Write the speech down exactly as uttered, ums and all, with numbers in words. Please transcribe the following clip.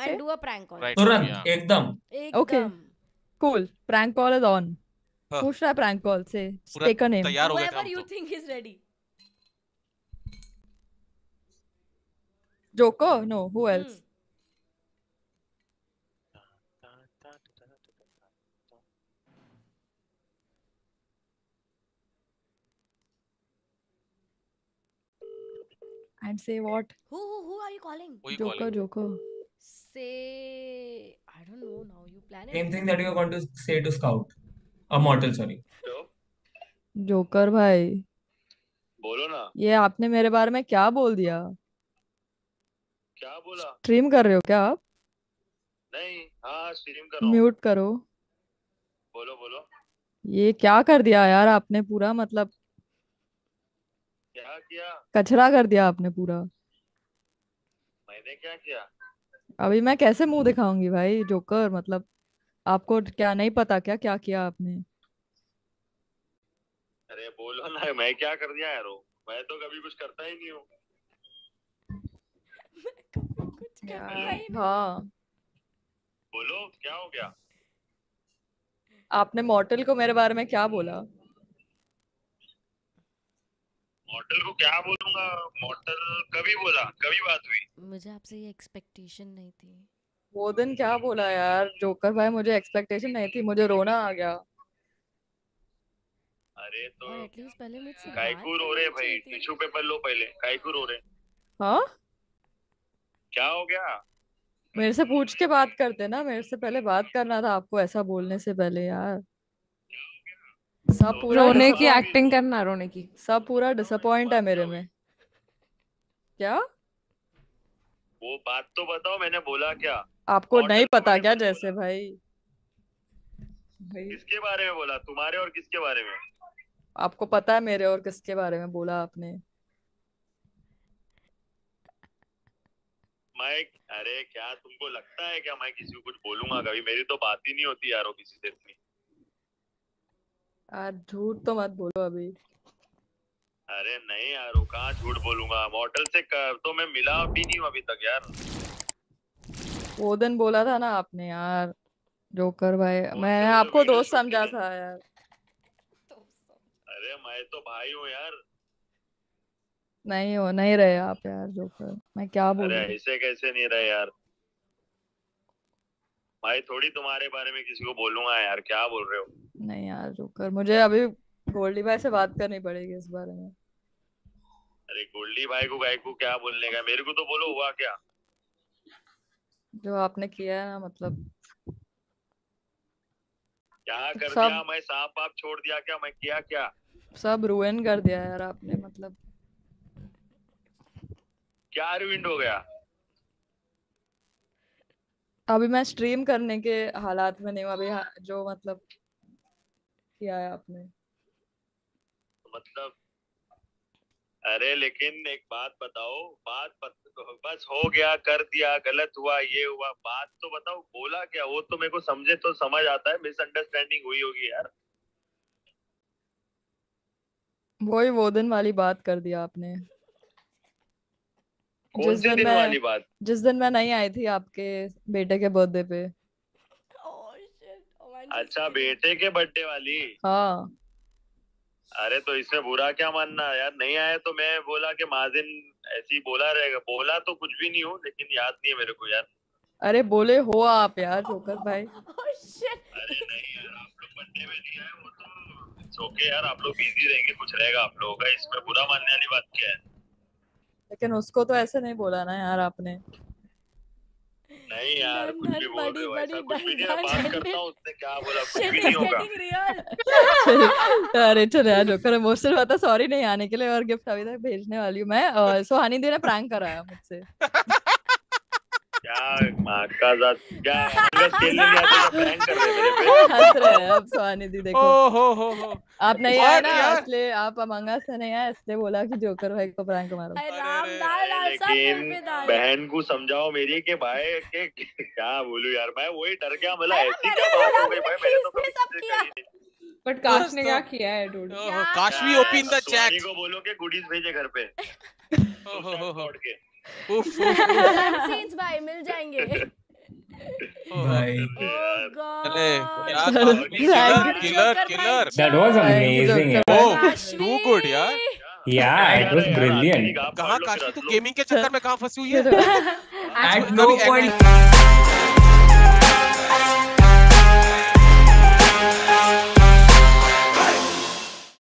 say? I'll do a prank call. Right. तुरंत Yeah. एकदम Okay. एकदम. Cool. Prank call is on. हाँ, पूछ रहा है prank call से. पूरा Take a name. तैयार हो गए थे Whoever हम you तो। think is ready. Joker? No. Who else? Hmm. And say what? Who who who are you calling? Who you Joker. calling? Joker. Say I don't know now. You plan same it. thing that you are going to say to Scout, a mortal, sorry. Joker भाई, बोलो ना, ये आपने मेरे बारे में क्या बोल दिया? क्या बोला? स्ट्रीम कर रहे हो क्या आप? नहीं, हाँ स्ट्रीम कर रहा हूँ। म्यूट करो। बोलो बोलो, ये क्या कर दिया यार आपने पूरा, मतलब क्या किया? कचरा कर दिया आपने पूरा। मैंने क्या किया? अभी मैं कैसे मुंह दिखाऊंगी भाई जोकर, मतलब आपको क्या नहीं पता क्या क्या किया आपने? अरे बोलो ना, मैं क्या कर दिया यार? मैं तो कभी कुछ करता ही नहीं हूँ। कुछ करता यार, ही नहीं. हाँ, बोलो क्या हो गया? आपने मॉर्टल को मेरे बारे में क्या बोला? मॉडल को क्या बोलूंगा? मॉडल कभी बोला, कभी बात हुई? मुझे आपसे ये एक्सपेक्टेशन नहीं थी. वो दिन क्या बोला यार जोकर भाई, मुझे एक्सपेक्टेशन नहीं थी, मुझे रोना आ गया। अरे तो और एटलीस्ट पहले मुझसे बात काईकू रो रहे करनी भाई, चाहिए थी. टिश्यू पेपर लो पहले। काईकू रो रहे, हाँ, क्या हो गया? मेरे से पूछ के बात करते ना, मेरे से पहले बात करना था आपको ऐसा बोलने से पहले यार। सब पूरा रोने की disappoint- एक्टिंग करना, रोने की। सब पूरा डिसअपॉइंट है मेरे में। क्या वो बात तो बताओ, मैंने बोला क्या? आपको Model नहीं को पता मैंने क्या? कुछ जैसे बोला। भाई भाई किसके बारे में बोला? तुम्हारे और किसके बारे में? आपको पता है मेरे और किसके बारे में बोला आपने? मैं, अरे क्या तुमको लगता है क्या मैं किसी को कुछ बोलूंगा कभी? मेरी तो बात ही नहीं होती यारो किसी से इतनी। यार झूठ तो मत बोलो अभी। अरे नहीं यारो, कहाँ झूठ बोलूंगा? मॉडल से कर, तो मैं मिला भी नहीं हूँ अभी तक यार। वो दिन बोला था ना आपने यार जोकर भाई, कौन मैंने सा? वो जो आपको वीडियो दोस्त शूट समझा किया? था यार। अरे मैं तो भाई हूँ यार। नहीं हो नहीं रहे आप यार जोकर, मैं क्या अरे बोलूं? ऐसे कैसे नहीं रहे यार? भाई थोड़ी तुम्हारे बारे में किसी को बोलूंगा यार, क्या बोल रहे हो? नहीं यार जोकर, मुझे अभी गोल्डी भाई से बात करनी पड़ेगी इस बारे में। अरे गोल्डी भाई को गाय को क्या बोलने का? मेरे को तो बोलो, हुआ क्या? जो आपने किया है ना, मतलब क्या कर सब- दिया? मैं सांप पाप छोड़ दिया क्या? मैं किया क्या? सब रुइन कर दिया यार आपने, मतलब क्या रुइंड हो गया? अभी मैं स्ट्रीम करने के हालात में नहीं हूँ अभी, हा- जो मतलब किया है आपने। मतलब अरे लेकिन एक बात बताओ, बात बत, बस हो गया, कर दिया, गलत हुआ, ये हुआ, बात तो बताओ, बोला क्या? वो तो मेरे को समझे तो समझ आता है, मिसअंडरस्टैंडिंग हुई होगी यार। वही वो दिन वाली बात कर दिया आपने, कौन जिस सी दिन दिन मैं वाली बात? जिस दिन मैं नहीं आई थी आपके बेटे के बर्थडे पे। Oh shit. Oh, I'm just अच्छा, kidding. बेटे के बर्थडे वाली? हाँ, अरे तो इसमें बुरा क्या मानना यार? नहीं आया तो मैं बोला कि माजिन ऐसी ही बोला रहेगा। बोला तो कुछ भी नहीं हूँ, लेकिन याद नहीं है मेरे को यार। अरे बोले हो आप यार जोकर भाई। Oh shit. अरे नहीं यार, आप लोग बर्थडे में नहीं आए, वो तो इट्स ओके यार, आप लोग बिजी रहेंगे, कुछ रहेगा आप लोगों का, इसमें बुरा मानने वाली बात क्या है? लेकिन उसको तो ऐसे नहीं बोला ना यार आपने। नहीं यार, Done, कुछ भी done, बोल रहे buddy, हो, buddy, ऐसा कुछ भी done, नहीं है। done, बात done. करता हूँ, उसने क्या बोला, कुछ Shit भी is नहीं होगा। getting real. अरे चलो यार जोकर इमोशनल हुआ था, सॉरी नहीं आने के लिए, और गिफ्ट अभी तक भेजने वाली हूँ मैं। सो हनी दी ने प्रैंक कराया मुझसे। क्या माँ का जात, क्या अमंगस खेलने नहीं आते? क्या प्रैंक कर रहे हैं मेरे पे? हंस रहे हैं अब सोहानी दी, देखो ओ हो हो हो आप नहीं आए What ना, यार? इसलिए आप अमंगा से नहीं आए, इसलिए बोला कि जोकर भाई को प्रैंक मारो। अरे अरे, राम अरे, दाल दाल सब लेकिन मुंह पे दाल. बहन को समझाओ मेरी के भाई के क्या बोलूं यार, मैं वही डर गया, मतलब अरे ऐसी मैंने क्या बात बोला हो गई मैंने भाई? मैंने तो इसने कभी सब किसी से किया. करी नहीं। बट काश ने दोस्तों। क्या किया है डूड? ओहो, काश वी यार, ओपन द सुहानी चैट। को बोलो कि गुडीज भेजे घर पे हो हो हो हो छोड़ के। उफ उफ उफ। सीन्स भाई मिल जाएंगे. भाई Oh चले God. क्या चलो, था killer thank killer Joker killer भाई, That was Joker. amazing, Joker. यार. Oh, too good, यार. Yeah, it was brilliant. कहाँ काशी तू गेमिंग के चक्कर में कहाँ फंसी हुई है? चलो। at Actually, no कभी point